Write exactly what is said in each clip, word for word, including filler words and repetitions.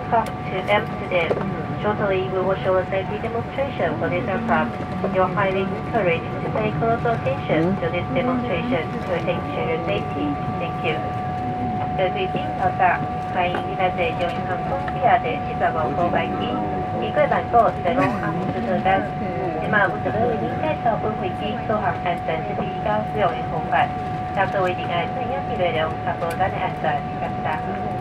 aircraft to Amsterdam. Shortly, we will show a safety demonstration for this aircraft. You are highly encouraged to pay close attention to this demonstration to ensure your safety. Thank you. Good evening, Alta.欢迎你来自中英航空 B R 七十五号飞機，機軌版號是龍阿姆斯特丹。今晚負責為您介紹本飛機導航安全設備及使用方法。若各位另外專業的內容，確保咱的安全，感謝。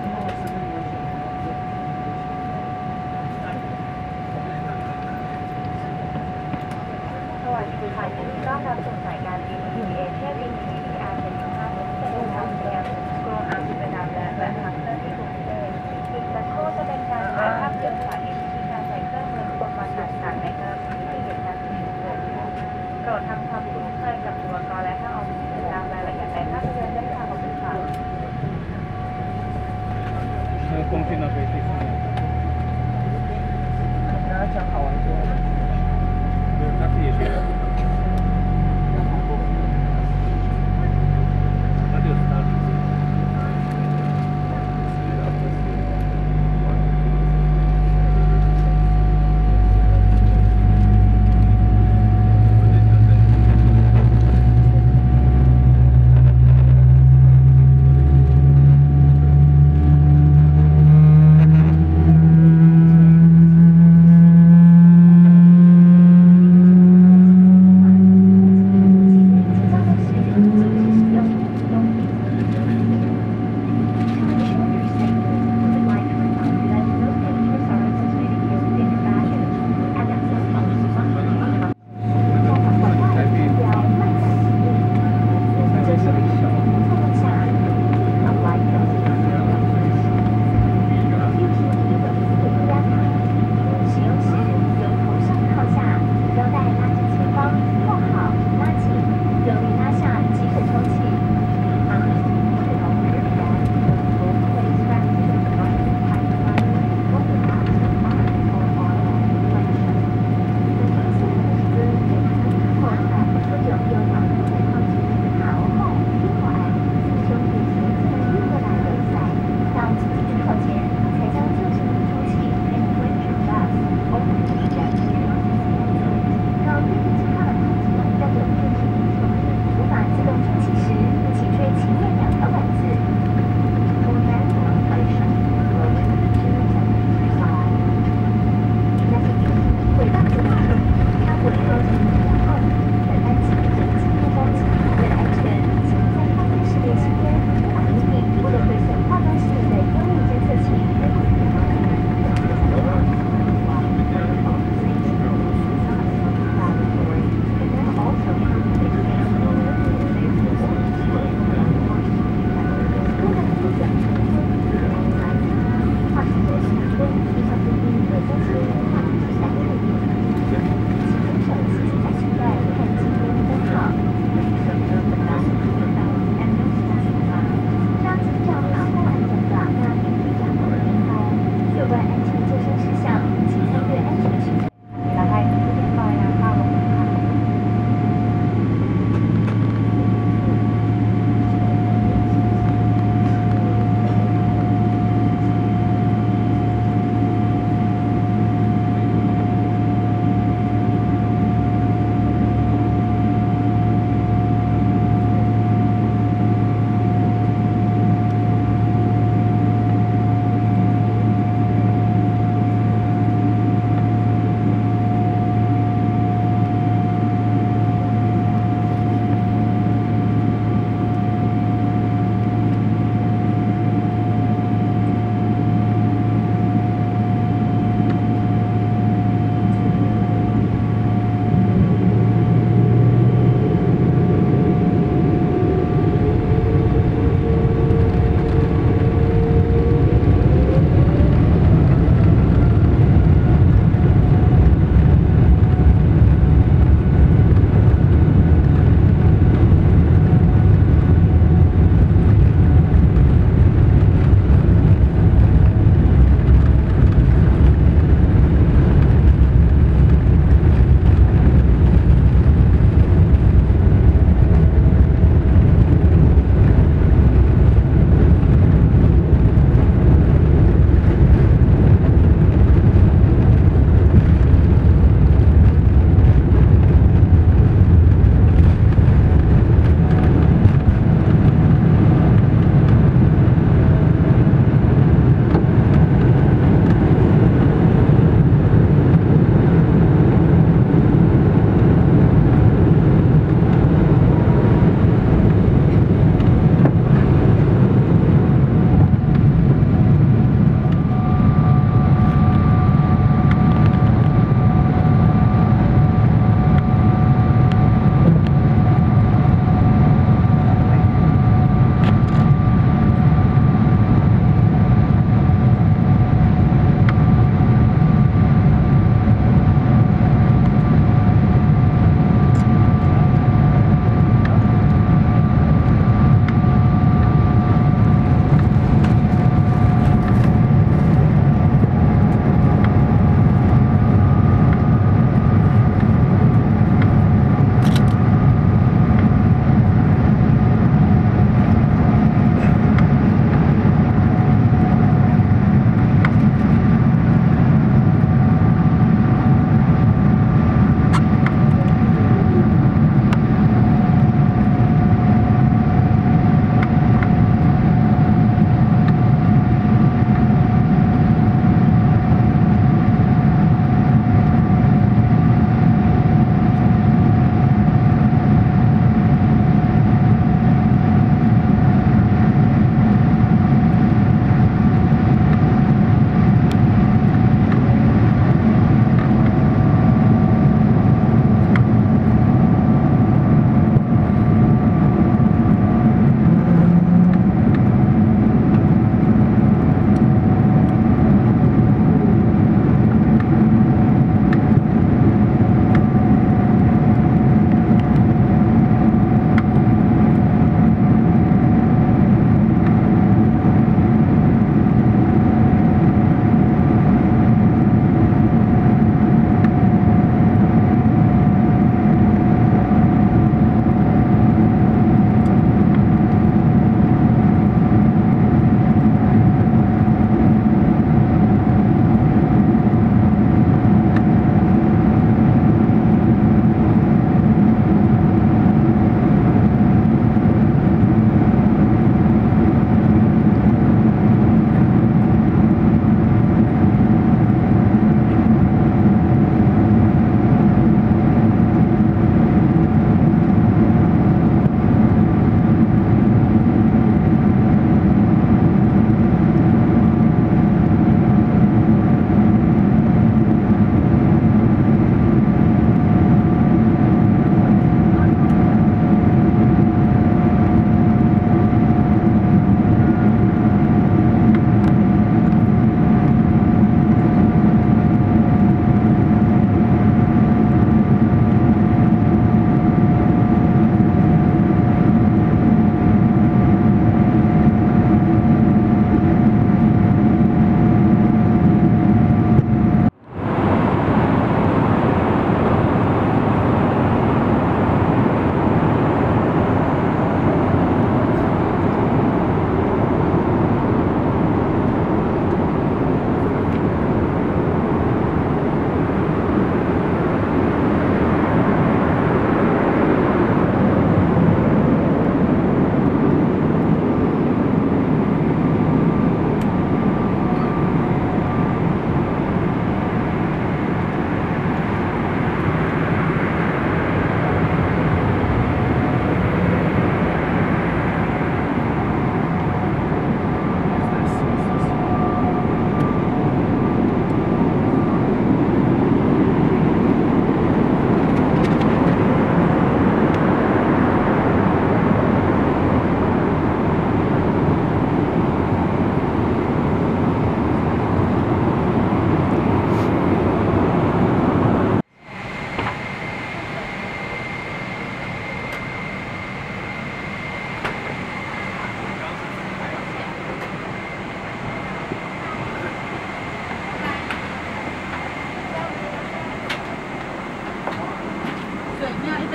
สวัสดีค่ะยินดีต้อนรับสู่สายการบิน อี วี เอ เที่ยวบิน อี วี อาร์ เจ็ดสิบห้า จะเดินทางไปยังกรุงอัมสเตอร์ดัมและแวะพักเพื่อที่กรุงเทพอีกสักครู่จะเป็นการถ่ายภาพยนตร์สาธิตวิธีการใส่เครื่องมืออุปกรณ์ต่างๆในกรณีที่เหตุการณ์ฉุกเฉินโปรดทำความคุ้นเคยกับอุปกรณ์และถ้าออกติดตามรายละเอียดในภาพยนตร์ได้ทางขอบคุณค่ะ恭喜那飞机。大家讲好玩多。他自己学的。那就是他的。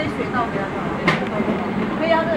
非学到不要到，可以要的。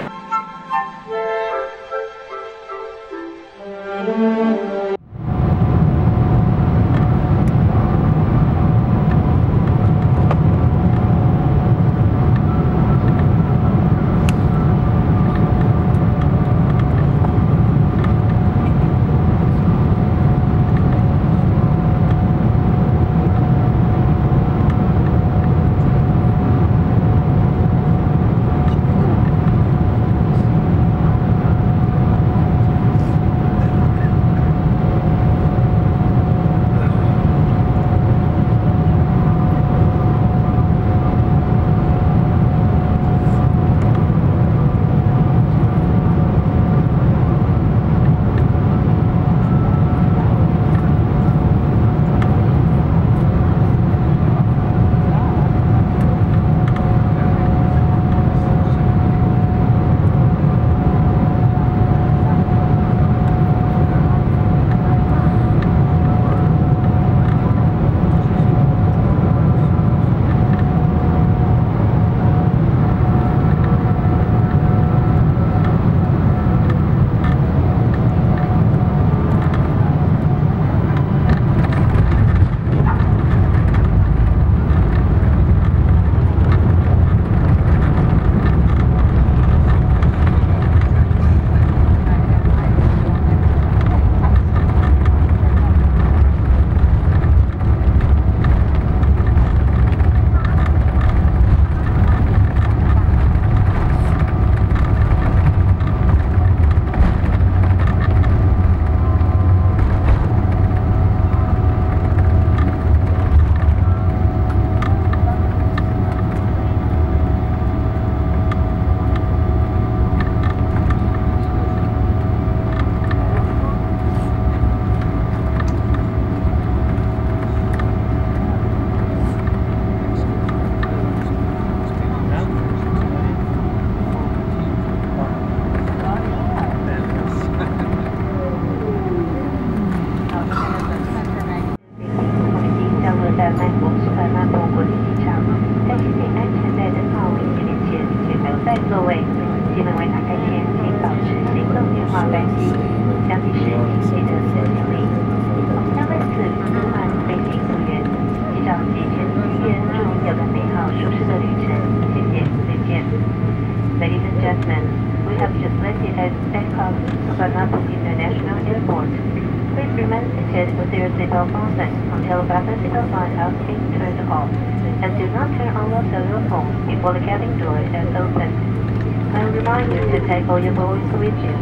Ladies and gentlemen, we have just landed at Bangkok International Airport. Please remain seated with your seatbelt fastened until the fasten seatbelt sign has been turned off, and do not turn on your cellular phone before the cabin door is opened. I remind you to take all your belongings with you.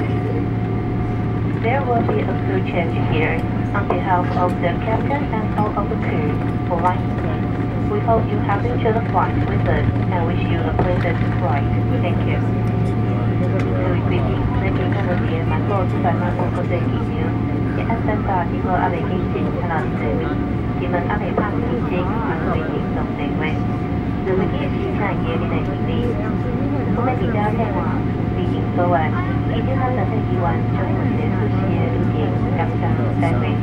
There will be a crew change here. On behalf of the captain and all of the crew, for line we hope you have enjoyed the flight with us and wish you a pleasant flight. Thank you. Quý vị, lễ kỷ niệm đầu tiên mà cô chú phải mang một câu chuyện kỷ niệm. Để anh xem tỏ thì cô ở đây kinh trình cho nó đi tới mình. Thì mình ở đây mang kinh trình mà người hiện tổng thể quen. Từ mấy cái gì là gì đi này kỷ niệm. Hôm nay thì ra theo hòa, vì hiện cơ quan, ý thứ hai là thời kỳ quan cho một đến số xe lưu kiện cắm trăng tại mình.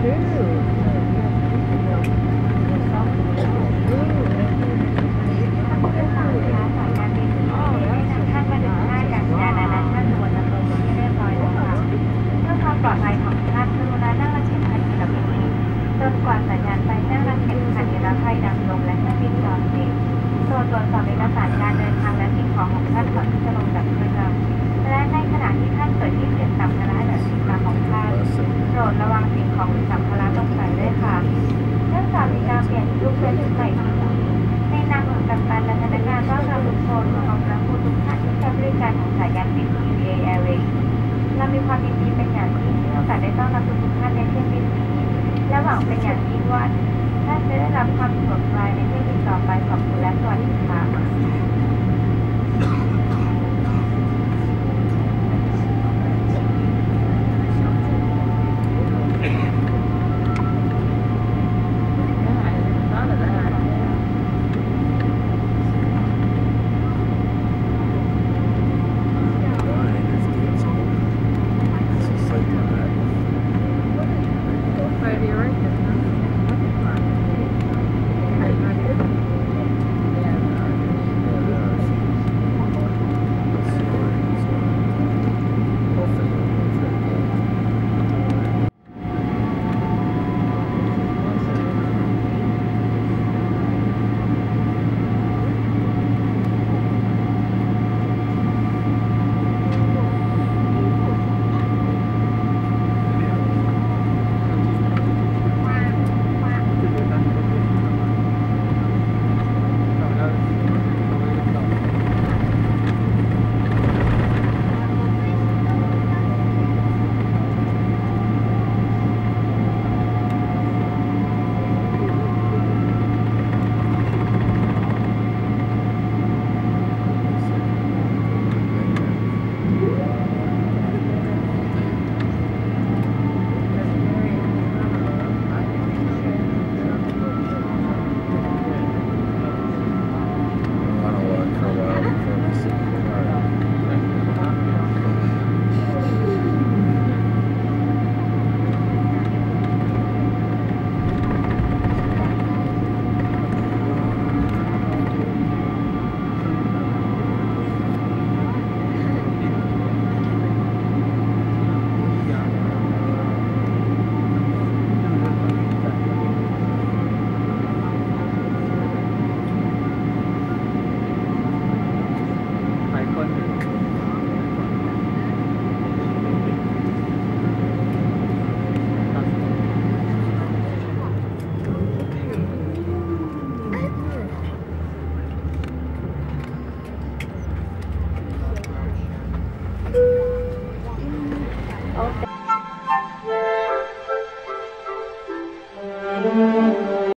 ปลอดภัยของท่านกรุณานั่งและเข็มขัดนิรภัยจนกว่าสัญญาณไฟแจ้งและเข็มขัดนิรภัยดังลงและเครื่องบินจอดติดส่วนตรวจสอบเอกสารการเดินทางและสิ่งของของท่านก่อนที่จะลงจากเครื่องและในขณะที่ท่านเปิดที่เก็บสัมภาระและสินค้าของท่านโปรดระวังสิ่งของหรือสัมภาระตกใส่ด้วยค่ะเนื่องจากมีการเปลี่ยนรูปเป็นชุดใหม่ทั้งหมดในนามของกัปตันและพนักงานต้อนรับทุกคนขอพระคุณทุกท่านที่ใช้บริการของสายการบิน อี วี เอ Air เรามีความยินดีเป็นอย่างยิ่งที่มีโอกาสได้ต้อนรับทุกท่านในเที่ยวบินนี้และหวังเป็นอย่างยิ่งว่าท่านจะได้รับความสะดวกสบายในเที่ยวบินต่อไปขอบคุณและสวัสดีค่ะ